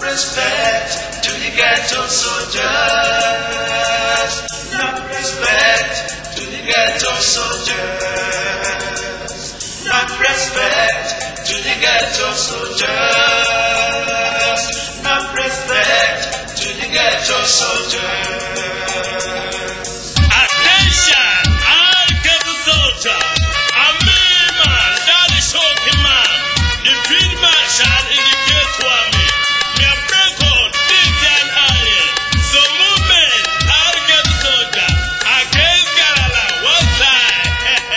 respect to the ghetto soldiers. No respect to the ghetto soldiers. No respect to the ghetto soldiers. No respect to the ghetto soldiers. Attention, all ghetto soldiers. I'm man, that is shocking man. The field marshal in the ghetto army. Me a break out, this and iron. So movement, all ghetto soldiers. Against Kerala, one side.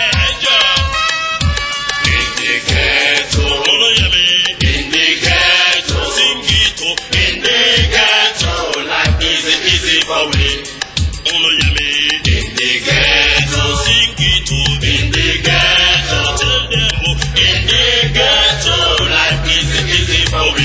In the ghetto, in the ghetto, sing it up. In the ghetto, life is easy for me. In the ghetto, sing it up. In the ghetto, tell them in the ghetto, life is easy for me.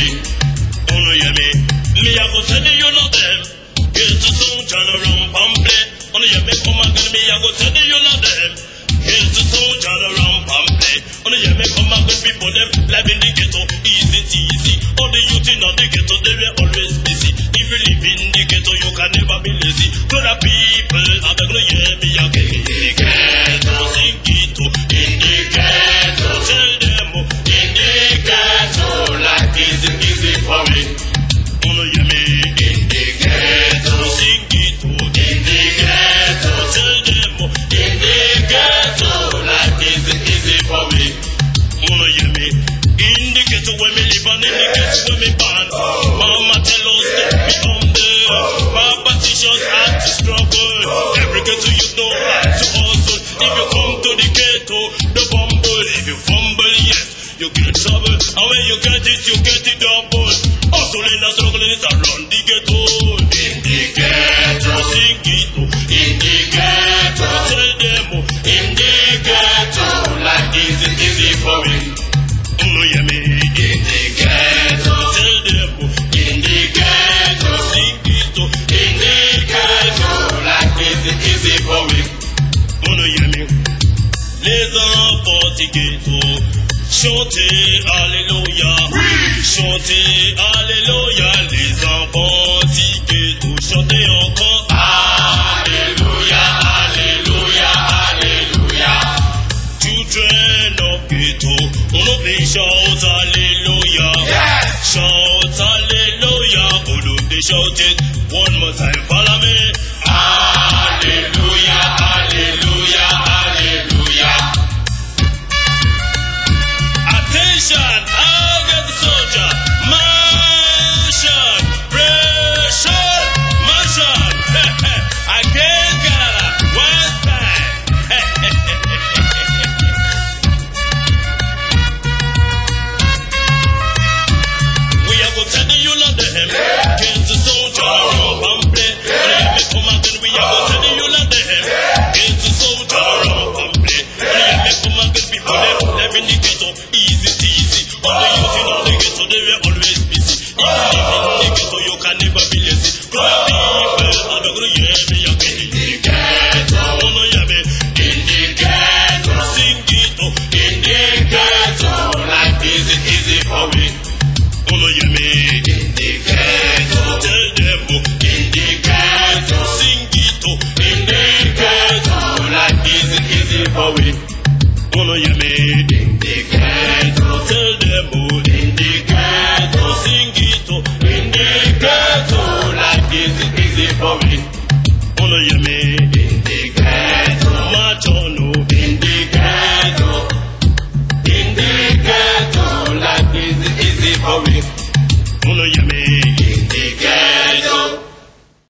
Me I go tell you not them. Ghetto soldier around Pample. Only you make come again. Me I go tell you not them. Ghetto soldier around Pample. Only you make come again. People them live in the ghetto, easy. All the youth in the ghetto, they were always busy. If you live in the ghetto, you can never be lazy. To the people, I'm gonna hear me again. In the ghetto, sing it in the ghetto. Tell them in the ghetto, life is easy for me. Only you me in the ghetto, sing it in the ghetto. Tell them in the ghetto, life is easy for me. Only you me in the ghetto when me live and in the ghetto when me born. Mama tell us that we humble. Papa teach us how to struggle. Every ghetto you know how to hustle. If you come to the ghetto, the fumble. If you fumble, yes, you get trouble. And when you get it double. Hustling and struggling is around the ghetto. In the ghetto, sing it in the ghetto. Tell them in the ghetto, life is easy for me. You me in the ghetto. Tell them in the ghetto, sing it in the ghetto, life is easy for me. You me. Les enfants du ghetto, chantez alléluia, chantez alléluia. Les enfants du ghetto, chantez encore alléluia, alléluia, alléluia. Children of ghetto, all of them shout hallelujah. Yes. Shout hallelujah. All of them shout it one more time. Follow me. Hallelujah, hallelujah, hallelujah. Attention, all ghetto soldier. Marshal, pressure, marshal. Again, Kerala, one time. Tell you love them, kids the soldier, Pample. We come again, we are gonna tell you love them, kids the soldier, Pample. We come again, people live in the ghetto, easy. All the youth in all the ghetto, they were always busy. If you live in the ghetto, you can never be lazy. To the people, I'm gonna hear me again. In the ghetto, in the ghetto, sing it in the ghetto, life is easy for me. You me in the ghetto, tell them in the ghetto, sing it in the ghetto, life is easy for me. You me in the ghetto, tell them in the ghetto, sing it in the ghetto, life is easy for me. You me in the ghetto, march on in the ghetto, life is easy for me. You me